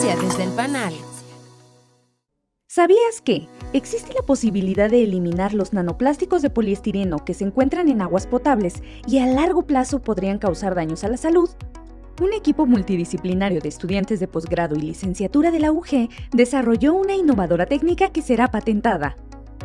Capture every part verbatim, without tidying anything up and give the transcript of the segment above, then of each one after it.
Ciencia desde el Panal. ¿Sabías que existe la posibilidad de eliminar los nanoplásticos de poliestireno que se encuentran en aguas potables y a largo plazo podrían causar daños a la salud? Un equipo multidisciplinario de estudiantes de posgrado y licenciatura de la U G desarrolló una innovadora técnica que será patentada.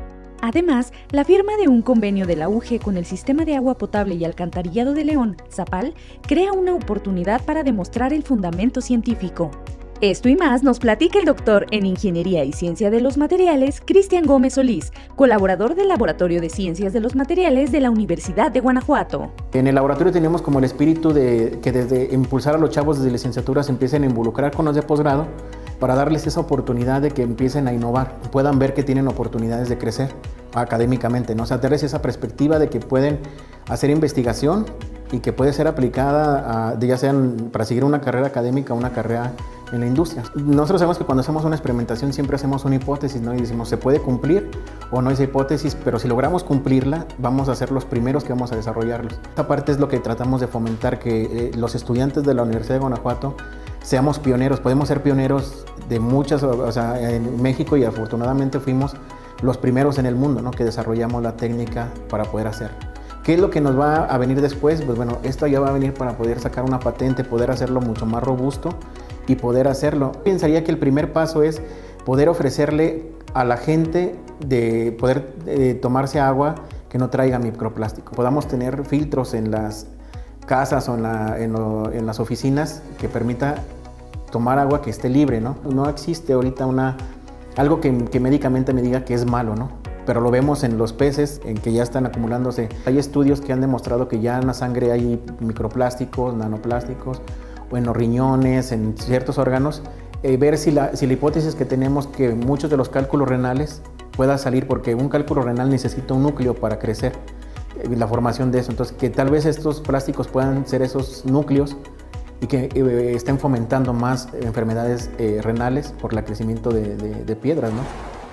Además, la firma de un convenio de la U G con el Sistema de Agua Potable y Alcantarillado de León, SAPAL, crea una oportunidad para demostrar el fundamento científico. Esto y más nos platica el doctor en Ingeniería y Ciencia de los Materiales, Cristian Gómez Solís, colaborador del Laboratorio de Ciencias de los Materiales de la Universidad de Guanajuato. En el laboratorio tenemos como el espíritu de que desde impulsar a los chavos desde licenciatura se empiecen a involucrar con los de posgrado para darles esa oportunidad de que empiecen a innovar, puedan ver que tienen oportunidades de crecer académicamente, ¿no? O sea, darles esa perspectiva de que pueden hacer investigación y que puede ser aplicada a, ya sean para seguir una carrera académica o una carrera en la industria. Nosotros sabemos que cuando hacemos una experimentación siempre hacemos una hipótesis, ¿no? Y decimos, ¿se puede cumplir o no esa hipótesis? Pero si logramos cumplirla, vamos a ser los primeros que vamos a desarrollarlos. Esta parte es lo que tratamos de fomentar, que eh, los estudiantes de la Universidad de Guanajuato seamos pioneros. Podemos ser pioneros de muchas, o sea, en México, y afortunadamente fuimos los primeros en el mundo, ¿no? Que desarrollamos la técnica para poder hacerlo. ¿Qué es lo que nos va a venir después? Pues bueno, esto ya va a venir para poder sacar una patente, poder hacerlo mucho más robusto y poder hacerlo. Pensaría que el primer paso es poder ofrecerle a la gente de poder eh, tomarse agua que no traiga microplástico. Podamos tener filtros en las casas o en, la, en, lo, en las oficinas que permita tomar agua que esté libre, ¿no? No existe ahorita una, algo que, que médicamente me diga que es malo, ¿no? Pero lo vemos en los peces, en que ya están acumulándose. Hay estudios que han demostrado que ya en la sangre hay microplásticos, nanoplásticos, o en los riñones, en ciertos órganos. Eh, ver si la, si la hipótesis que tenemos que muchos de los cálculos renales pueda salir, porque un cálculo renal necesita un núcleo para crecer, eh, la formación de eso. Entonces, que tal vez estos plásticos puedan ser esos núcleos y que eh, estén fomentando más enfermedades eh, renales por el crecimiento de, de, de piedras, ¿no?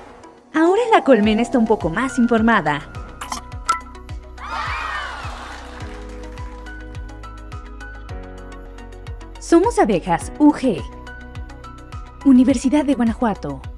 Ahora la colmena está un poco más informada. Somos Abejas U G, Universidad de Guanajuato.